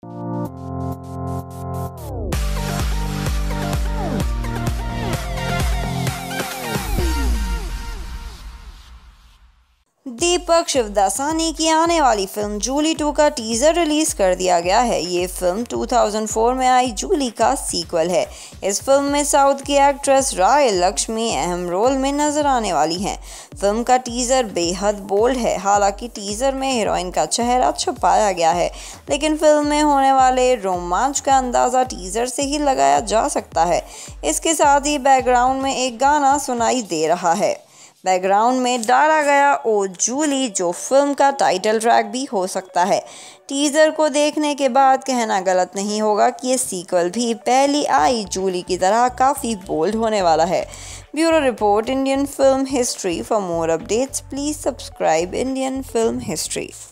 दीपक शिवदासानी की आने वाली फिल्म जूली 2 का टीज़र रिलीज़ कर दिया गया है। ये फिल्म 2004 में आई जूली का सीक्वल है। इस फिल्म में साउथ की एक्ट्रेस राय लक्ष्मी अहम रोल में नजर आने वाली हैं। फिल्म का टीज़र बेहद बोल्ड है। हालांकि टीज़र में हीरोइन का चेहरा छुपाया गया है, लेकिन फिल्म में होने वाले रोमांच का अंदाज़ा टीज़र से ही लगाया जा सकता है। इसके साथ ही बैकग्राउंड में एक गाना सुनाई दे रहा है। बैकग्राउंड में डाला गया ओ जूली, जो फिल्म का टाइटल ट्रैक भी हो सकता है। टीज़र को देखने के बाद कहना गलत नहीं होगा कि ये सीक्वल भी पहली आई जूली की तरह काफ़ी बोल्ड होने वाला है। Bureau report, Indian film history. For more updates please subscribe Indian film history.